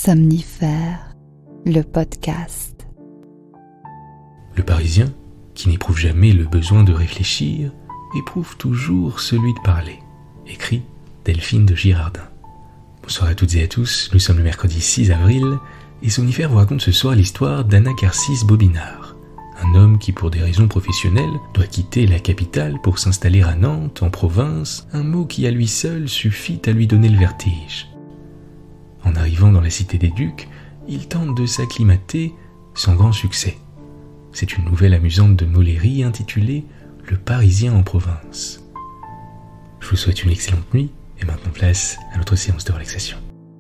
Somnifère, le podcast. Le Parisien, qui n'éprouve jamais le besoin de réfléchir, éprouve toujours celui de parler. Écrit Delphine de Girardin. Bonsoir à toutes et à tous, nous sommes le mercredi 6 avril et Somnifère vous raconte ce soir l'histoire d'Anacarsis Bobinard, un homme qui pour des raisons professionnelles doit quitter la capitale pour s'installer à Nantes, en province, un mot qui à lui seul suffit à lui donner le vertige. En arrivant dans la cité des Ducs, il tente de s'acclimater sans grand succès. C'est une nouvelle amusante de Moléry intitulée « Le Parisien en province ». Je vous souhaite une excellente nuit et maintenant place à notre séance de relaxation.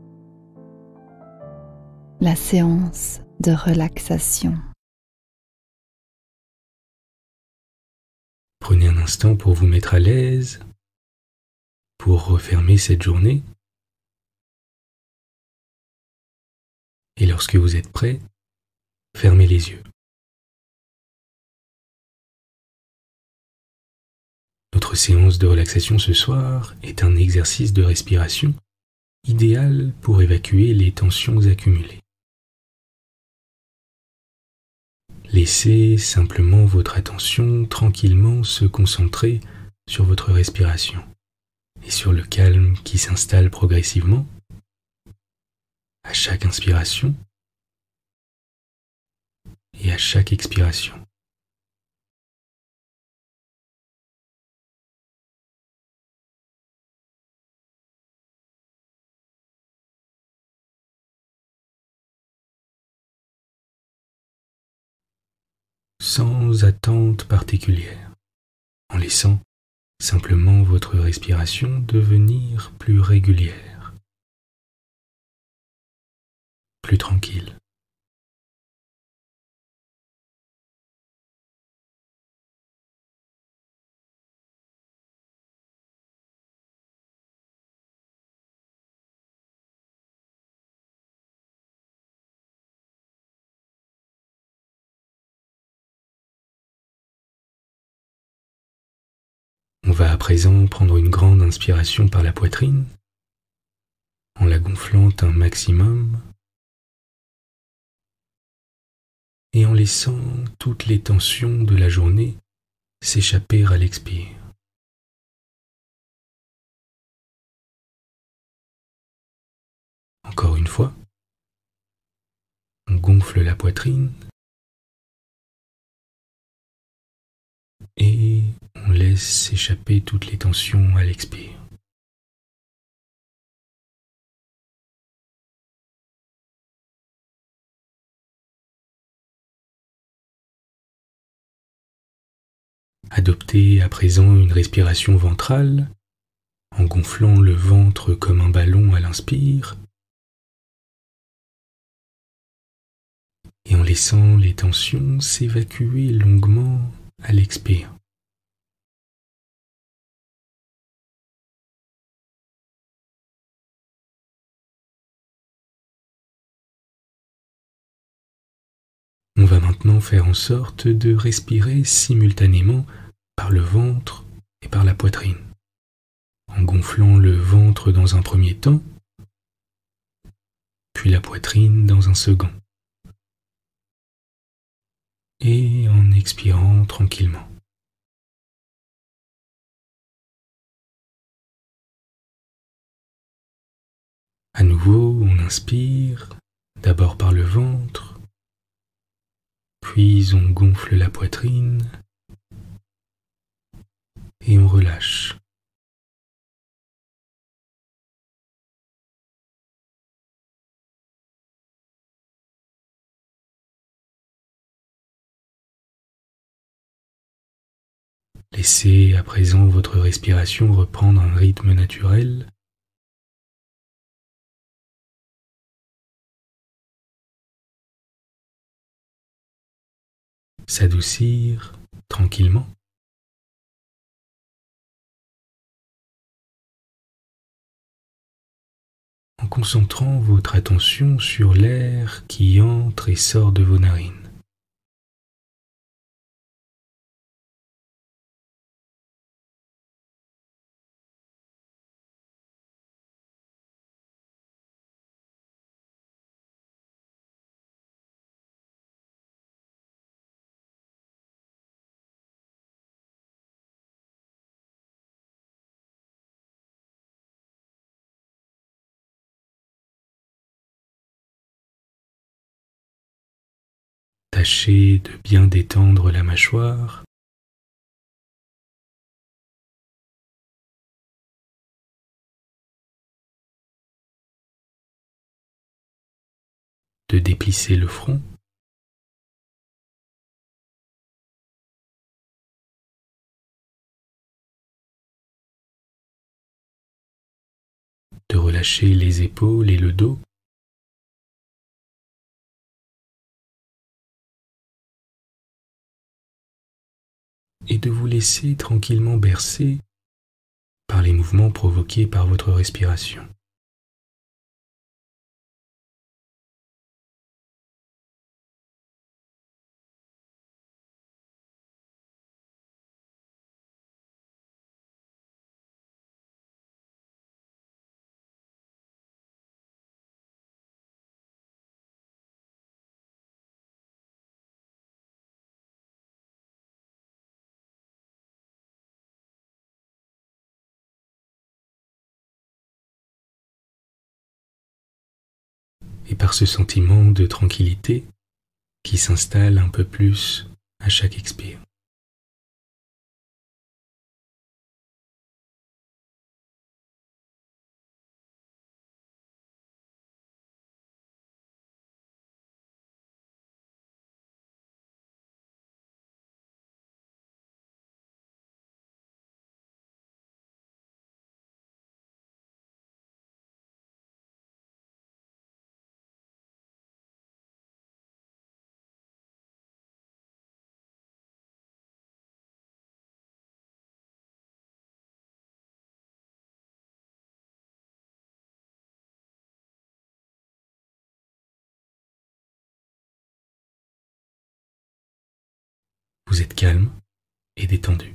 La séance de relaxation. Prenez un instant pour vous mettre à l'aise, pour refermer cette journée. Et lorsque vous êtes prêt, fermez les yeux. Notre séance de relaxation ce soir est un exercice de respiration idéal pour évacuer les tensions accumulées. Laissez simplement votre attention tranquillement se concentrer sur votre respiration et sur le calme qui s'installe progressivement à chaque inspiration et à chaque expiration. Sans attente particulière, en laissant simplement votre respiration devenir plus régulière, plus tranquille. On va à présent prendre une grande inspiration par la poitrine, en la gonflant un maximum, et en laissant toutes les tensions de la journée s'échapper à l'expire. Encore une fois, on gonfle la poitrine et on laisse s'échapper toutes les tensions à l'expire. Adoptez à présent une respiration ventrale en gonflant le ventre comme un ballon à l'inspire et en laissant les tensions s'évacuer longuement à l'expire. On va maintenant faire en sorte de respirer simultanément par le ventre et par la poitrine, en gonflant le ventre dans un premier temps, puis la poitrine dans un second, et en expirant tranquillement. À nouveau, on inspire, d'abord par le ventre, puis on gonfle la poitrine et on relâche. Laissez à présent votre respiration reprendre un rythme naturel. S'adoucir tranquillement. En concentrant votre attention sur l'air qui entre et sort de vos narines. Tâchez de bien détendre la mâchoire. De déplisser le front. De relâcher les épaules et le dos. Et de vous laisser tranquillement bercer par les mouvements provoqués par votre respiration. Et par ce sentiment de tranquillité qui s'installe un peu plus à chaque expire. Vous êtes calme et détendu.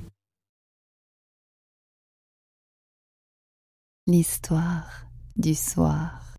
L'histoire du soir.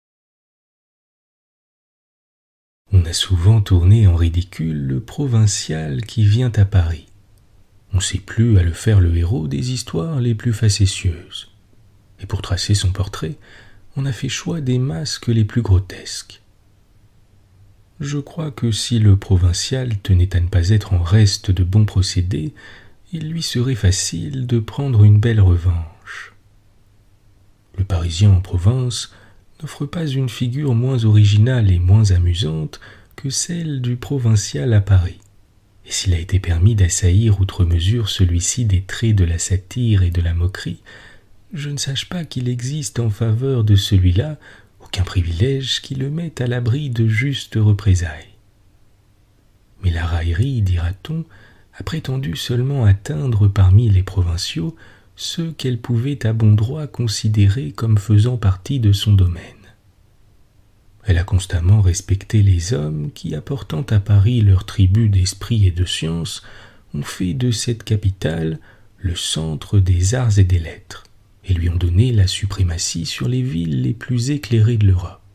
On a souvent tourné en ridicule le provincial qui vient à Paris. On s'est plu à le faire le héros des histoires les plus facétieuses. Et pour tracer son portrait, on a fait choix des masques les plus grotesques. Je crois que si le provincial tenait à ne pas être en reste de bons procédés, il lui serait facile de prendre une belle revanche. Le Parisien en province n'offre pas une figure moins originale et moins amusante que celle du provincial à Paris. Et s'il a été permis d'assaillir outre mesure celui-ci des traits de la satire et de la moquerie, je ne sache pas qu'il existe en faveur de celui-là aucun privilège qui le mette à l'abri de justes représailles. Mais la raillerie, dira-t-on, a prétendu seulement atteindre parmi les provinciaux ceux qu'elle pouvait à bon droit considérer comme faisant partie de son domaine. Elle a constamment respecté les hommes qui, apportant à Paris leur tribut d'esprit et de science, ont fait de cette capitale le centre des arts et des lettres, et lui ont donné la suprématie sur les villes les plus éclairées de l'Europe.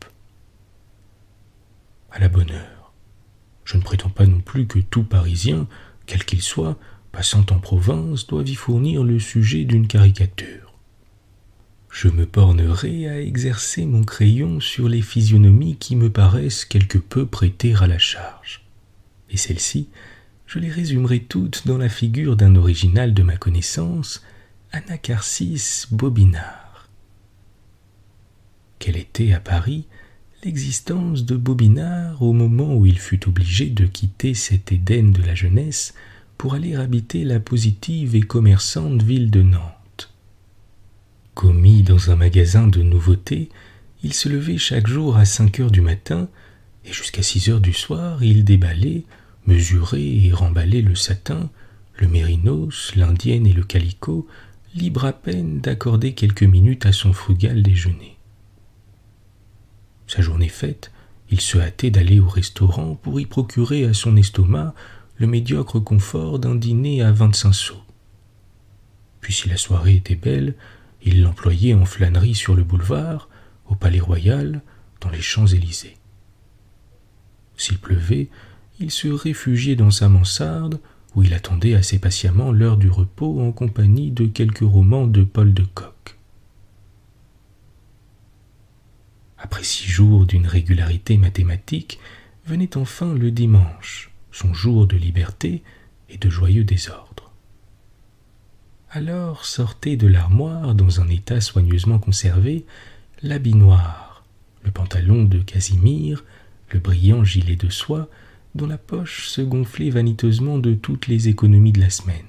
À la bonne heure, je ne prétends pas non plus que tout Parisien, quel qu'il soit, passant en province, doive y fournir le sujet d'une caricature. Je me bornerai à exercer mon crayon sur les physionomies qui me paraissent quelque peu prêter à la charge. Et celles-ci, je les résumerai toutes dans la figure d'un original de ma connaissance, Anacharsis Bobinard. Quelle était à Paris l'existence de Bobinard au moment où il fut obligé de quitter cet Éden de la jeunesse pour aller habiter la positive et commerçante ville de Nantes? Commis dans un magasin de nouveautés, il se levait chaque jour à 5 heures du matin et jusqu'à 6 heures du soir, il déballait, mesurait et remballait le satin, le mérinos, l'indienne et le calicot, libre à peine d'accorder quelques minutes à son frugal déjeuner. Sa journée faite, il se hâtait d'aller au restaurant pour y procurer à son estomac le médiocre confort d'un dîner à 25 sous. Puis si la soirée était belle, il l'employait en flânerie sur le boulevard, au Palais Royal, dans les Champs-Élysées. S'il pleuvait, il se réfugiait dans sa mansarde, où il attendait assez patiemment l'heure du repos en compagnie de quelques romans de Paul de Kock. Après 6 jours d'une régularité mathématique, venait enfin le dimanche, son jour de liberté et de joyeux désordre. Alors sortait de l'armoire, dans un état soigneusement conservé, l'habit noir, le pantalon de casimir, le brillant gilet de soie, dont la poche se gonflait vaniteusement de toutes les économies de la semaine.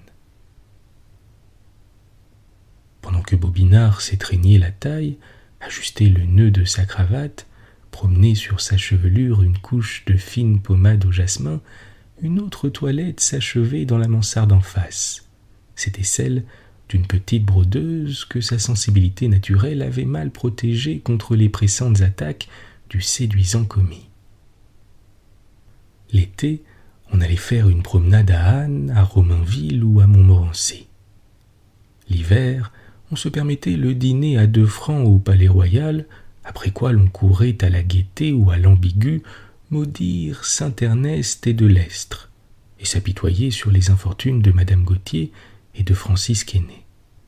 Pendant que Bobinard s'étreignait la taille, ajustait le nœud de sa cravate, promenait sur sa chevelure une couche de fine pommade au jasmin, une autre toilette s'achevait dans la mansarde en face. C'était celle d'une petite brodeuse que sa sensibilité naturelle avait mal protégée contre les pressantes attaques du séduisant commis. L'été, on allait faire une promenade à Anne, à Romainville ou à Montmorency. L'hiver, on se permettait le dîner à 2 francs au Palais Royal, après quoi l'on courait à la Gaîté ou à l'Ambigu maudire Saint-Ernest et de Lestre, et s'apitoyer sur les infortunes de Madame Gauthier et de Francis Quesnay.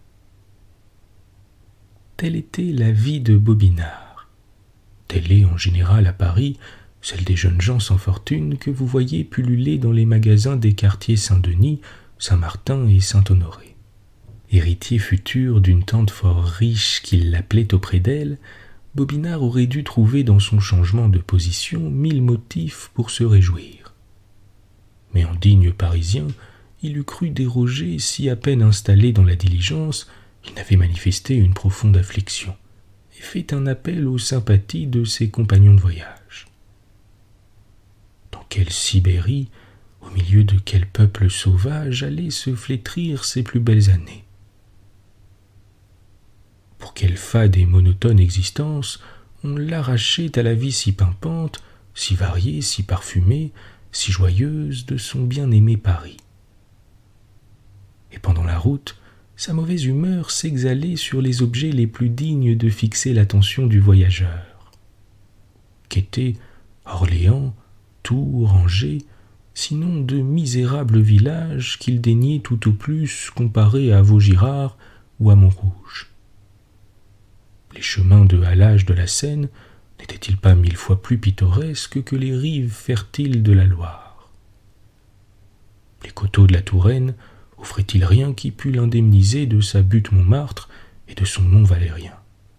Telle était la vie de Bobinard. Telle est en général à Paris celle des jeunes gens sans fortune que vous voyez pulluler dans les magasins des quartiers Saint-Denis, Saint-Martin et Saint-Honoré. Héritier futur d'une tante fort riche qui l'appelait auprès d'elle, Bobinard aurait dû trouver dans son changement de position 1000 motifs pour se réjouir. Mais en digne Parisien, il eût cru déroger si à peine installé dans la diligence, il n'avait manifesté une profonde affliction et fait un appel aux sympathies de ses compagnons de voyage. Dans quelle Sibérie, au milieu de quel peuple sauvage allaient se flétrir ses plus belles années? Pour quelle fade et monotone existence on l'arrachait à la vie si pimpante, si variée, si parfumée, si joyeuse de son bien-aimé Paris? Et pendant la route, sa mauvaise humeur s'exhalait sur les objets les plus dignes de fixer l'attention du voyageur, qu'étaient Orléans, Tours, Angers, sinon de misérables villages qu'il daignait tout au plus comparer à Vaugirard ou à Montrouge. Les chemins de halage de la Seine n'étaient-ils pas 1000 fois plus pittoresques que les rives fertiles de la Loire? Les coteaux de la Touraine offraient-ils rien qui pût l'indemniser de sa butte Montmartre et de son nom valérien?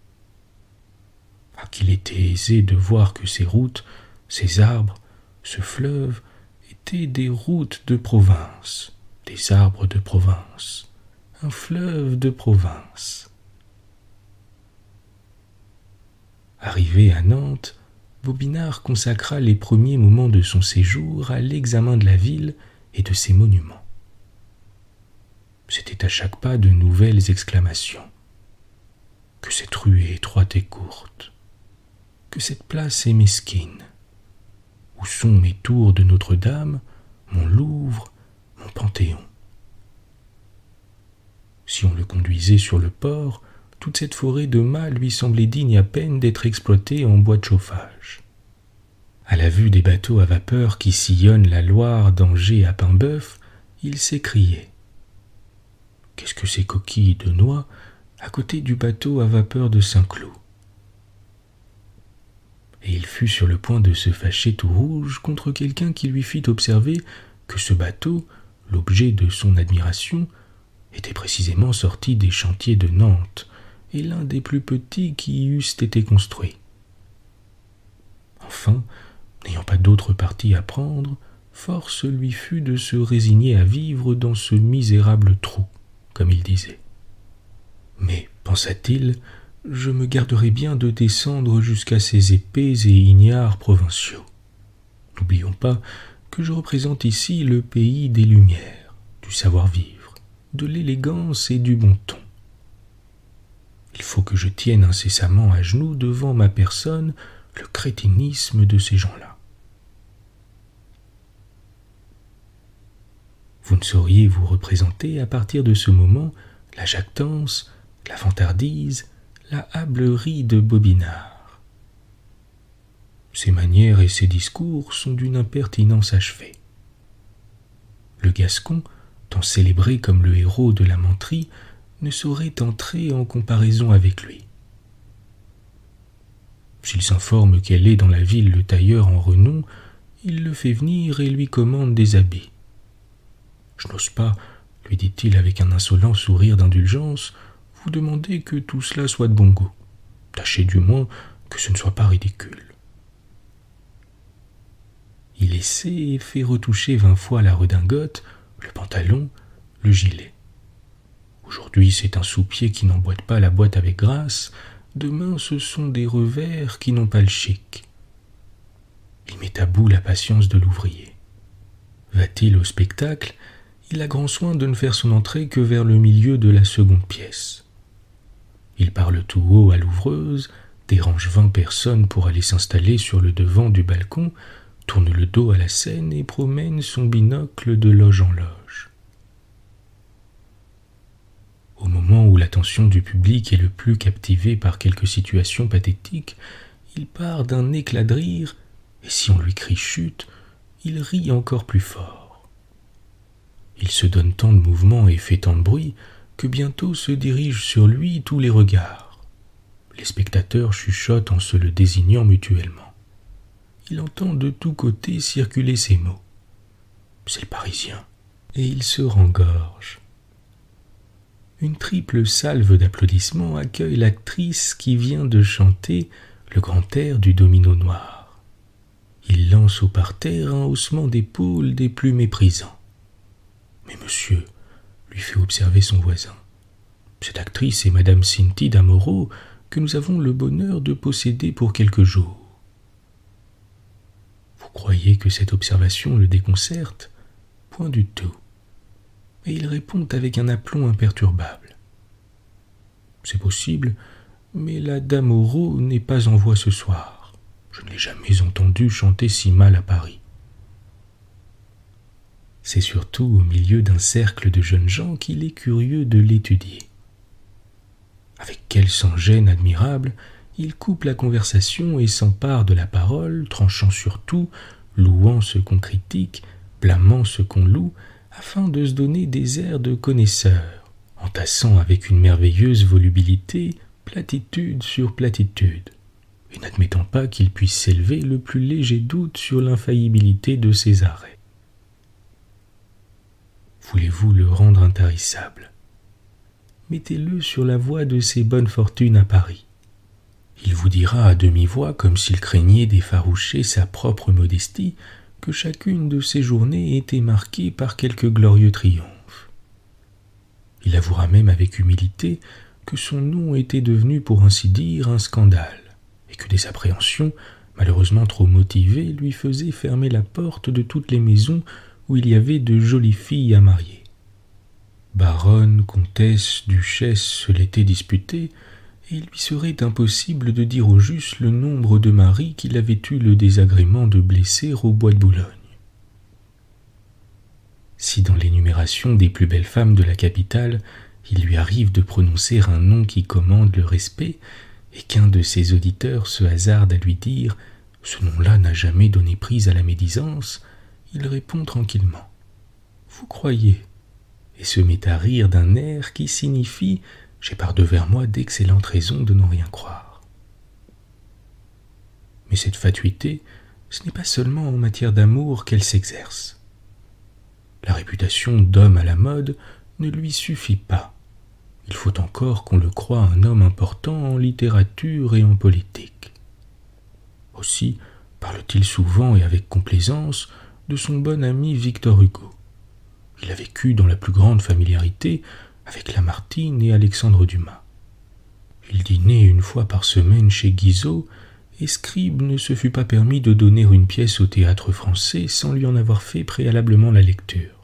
Ah, qu'il était aisé de voir que ces routes, ces arbres, ce fleuve étaient des routes de province, des arbres de province, un fleuve de province. Arrivé à Nantes, Bobinard consacra les premiers moments de son séjour à l'examen de la ville et de ses monuments. C'était à chaque pas de nouvelles exclamations. Que cette rue est étroite et courte, que cette place est mesquine. Où sont mes tours de Notre-Dame, mon Louvre, mon Panthéon? Si on le conduisait sur le port, toute cette forêt de mâts lui semblait digne à peine d'être exploitée en bois de chauffage. À la vue des bateaux à vapeur qui sillonnent la Loire d'Angers à Paimboeuf, il s'écriait: qu'est-ce que ces coquilles de noix à côté du bateau à vapeur de Saint-Cloud? Et il fut sur le point de se fâcher tout rouge contre quelqu'un qui lui fit observer que ce bateau, l'objet de son admiration, était précisément sorti des chantiers de Nantes, et l'un des plus petits qui y eussent été construits. Enfin, n'ayant pas d'autre parti à prendre, force lui fut de se résigner à vivre dans ce misérable trou, comme il disait. Mais, pensa-t-il, je me garderai bien de descendre jusqu'à ces épais et ignares provinciaux. N'oublions pas que je représente ici le pays des Lumières, du savoir-vivre, de l'élégance et du bon ton. Il faut que je tienne incessamment à genoux devant ma personne le crétinisme de ces gens-là. Vous ne sauriez vous représenter à partir de ce moment la jactance, la vantardise, la hâblerie de Bobinard. Ses manières et ses discours sont d'une impertinence achevée. Le Gascon, tant célébré comme le héros de la menterie, ne saurait entrer en comparaison avec lui. S'il s'informe quel est dans la ville le tailleur en renom, il le fait venir et lui commande des habits. « Je n'ose pas, lui dit-il avec un insolent sourire d'indulgence, vous demander que tout cela soit de bon goût. Tâchez du moins que ce ne soit pas ridicule. » Il essaie et fait retoucher 20 fois la redingote, le pantalon, le gilet. Aujourd'hui, c'est un sous-pied qui n'emboîte pas la boîte avec grâce. Demain, ce sont des revers qui n'ont pas le chic. Il met à bout la patience de l'ouvrier. Va-t-il au spectacle, il a grand soin de ne faire son entrée que vers le milieu de la seconde pièce. Il parle tout haut à l'ouvreuse, dérange 20 personnes pour aller s'installer sur le devant du balcon, tourne le dos à la scène et promène son binocle de loge en loge. Au moment où l'attention du public est le plus captivée par quelque situation pathétique, il part d'un éclat de rire, et si on lui crie « chute », il rit encore plus fort. Il se donne tant de mouvements et fait tant de bruit que bientôt se dirigent sur lui tous les regards. Les spectateurs chuchotent en se le désignant mutuellement. Il entend de tous côtés circuler ces mots. C'est le Parisien. Et il se rengorge. Une triple salve d'applaudissements accueille l'actrice qui vient de chanter le grand air du domino noir. Il lance au parterre un haussement d'épaules des plus méprisants. « Mais monsieur, lui fait observer son voisin, cette actrice est Madame Cinti d'Amoro que nous avons le bonheur de posséder pour quelques jours. » Vous croyez que cette observation le déconcerte? Point du tout. Et il répond avec un aplomb imperturbable. « C'est possible, mais la dame Moreau n'est pas en voix ce soir. Je ne l'ai jamais entendue chanter si mal à Paris. » C'est surtout au milieu d'un cercle de jeunes gens qu'il est curieux de l'étudier. Avec quel sans-gêne admirable, il coupe la conversation et s'empare de la parole, tranchant sur tout, louant ce qu'on critique, blâmant ce qu'on loue, afin de se donner des airs de connaisseur, entassant avec une merveilleuse volubilité platitude sur platitude, et n'admettant pas qu'il puisse s'élever le plus léger doute sur l'infaillibilité de ses arrêts. Voulez-vous le rendre intarissable? Mettez-le sur la voie de ses bonnes fortunes à Paris. Il vous dira à demi-voix, comme s'il craignait d'effaroucher sa propre modestie, que chacune de ses journées était marquée par quelque glorieux triomphe. Il avouera même avec humilité que son nom était devenu, pour ainsi dire, un scandale, et que des appréhensions, malheureusement trop motivées, lui faisaient fermer la porte de toutes les maisons où il y avait de jolies filles à marier. Baronne, comtesse, duchesse se l'étaient disputées, et il lui serait impossible de dire au juste le nombre de maris qu'il avait eu le désagrément de blesser au bois de Boulogne. Si dans l'énumération des plus belles femmes de la capitale, il lui arrive de prononcer un nom qui commande le respect, et qu'un de ses auditeurs se hasarde à lui dire « ce nom-là n'a jamais donné prise à la médisance », il répond tranquillement « vous croyez ?» et se met à rire d'un air qui signifie « j'ai par devers moi d'excellentes raisons de n'en rien croire ». Mais cette fatuité, ce n'est pas seulement en matière d'amour qu'elle s'exerce. La réputation d'homme à la mode ne lui suffit pas. Il faut encore qu'on le croie un homme important en littérature et en politique. Aussi parle-t-il souvent et avec complaisance de son bon ami Victor Hugo. Il a vécu dans la plus grande familiarité avec Lamartine et Alexandre Dumas. Il dînait une fois par semaine chez Guizot, et Scribe ne se fut pas permis de donner une pièce au théâtre français sans lui en avoir fait préalablement la lecture.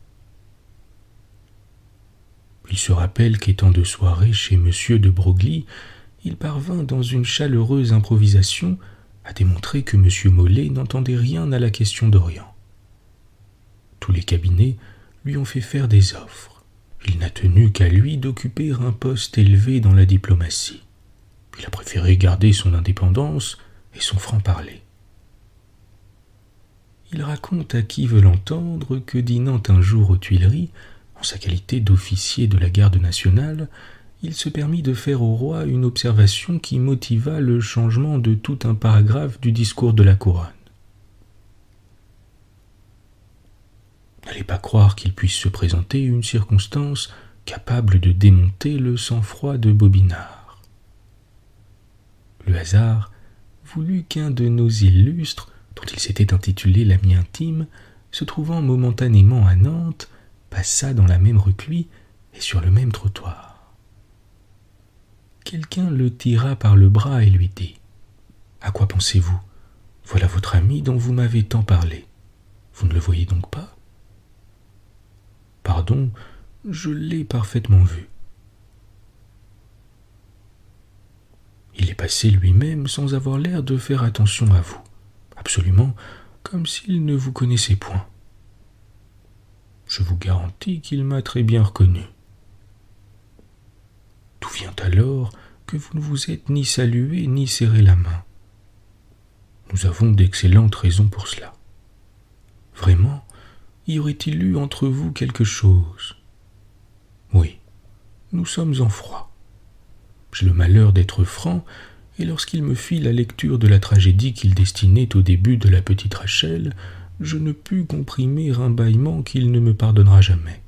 Il se rappelle qu'étant de soirée chez M. de Broglie, il parvint dans une chaleureuse improvisation à démontrer que M. Molé n'entendait rien à la question d'Orient. Tous les cabinets lui ont fait faire des offres. Il n'a tenu qu'à lui d'occuper un poste élevé dans la diplomatie. Il a préféré garder son indépendance et son franc-parler. Il raconte à qui veut l'entendre que, dînant un jour aux Tuileries, en sa qualité d'officier de la garde nationale, il se permit de faire au roi une observation qui motiva le changement de tout un paragraphe du discours de la couronne. Fallait pas croire qu'il puisse se présenter une circonstance capable de démonter le sang-froid de Bobinard. Le hasard voulut qu'un de nos illustres, dont il s'était intitulé l'ami intime, se trouvant momentanément à Nantes, passât dans la même rue que lui et sur le même trottoir. Quelqu'un le tira par le bras et lui dit « À quoi pensez-vous? Voilà votre ami dont vous m'avez tant parlé. Vous ne le voyez donc pas? » « Pardon, je l'ai parfaitement vu. » Il est passé lui-même sans avoir l'air de faire attention à vous, absolument comme s'il ne vous connaissait point. Je vous garantis qu'il m'a très bien reconnu. D'où vient alors que vous ne vous êtes ni salué ni serré la main? Nous avons d'excellentes raisons pour cela. Vraiment, y aurait-il eu entre vous quelque chose? Oui, nous sommes en froid. J'ai le malheur d'être franc, et lorsqu'il me fit la lecture de la tragédie qu'il destinait au début de la petite Rachel, je ne pus comprimer un bâillement qu'il ne me pardonnera jamais.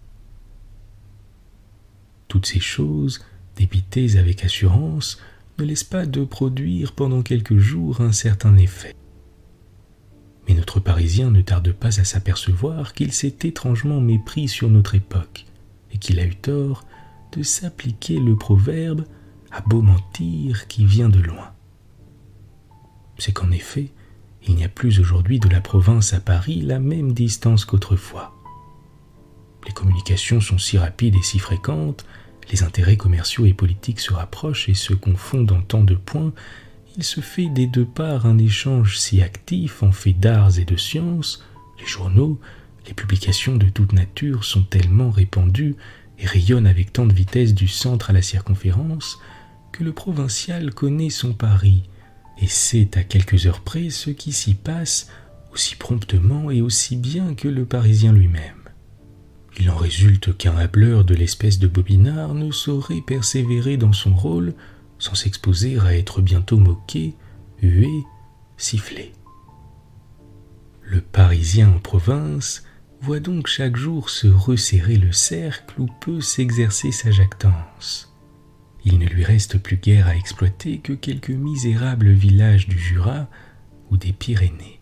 Toutes ces choses, débitées avec assurance, ne laissent pas de produire pendant quelques jours un certain effet. Mais notre Parisien ne tarde pas à s'apercevoir qu'il s'est étrangement mépris sur notre époque, et qu'il a eu tort de s'appliquer le proverbe « à beau mentir qui vient de loin ». C'est qu'en effet, il n'y a plus aujourd'hui de la province à Paris la même distance qu'autrefois. Les communications sont si rapides et si fréquentes, les intérêts commerciaux et politiques se rapprochent et se confondent en tant de points, il se fait des deux parts un échange si actif en fait d'arts et de sciences, les journaux, les publications de toute nature sont tellement répandues et rayonnent avec tant de vitesse du centre à la circonférence, que le provincial connaît son Paris et sait à quelques heures près ce qui s'y passe aussi promptement et aussi bien que le Parisien lui-même. Il en résulte qu'un hâbleur de l'espèce de Bobinard ne saurait persévérer dans son rôle sans s'exposer à être bientôt moqué, hué, sifflé. Le Parisien en province voit donc chaque jour se resserrer le cercle où peut s'exercer sa jactance. Il ne lui reste plus guère à exploiter que quelques misérables villages du Jura ou des Pyrénées.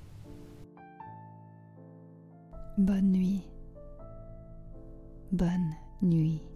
Bonne nuit. Bonne nuit.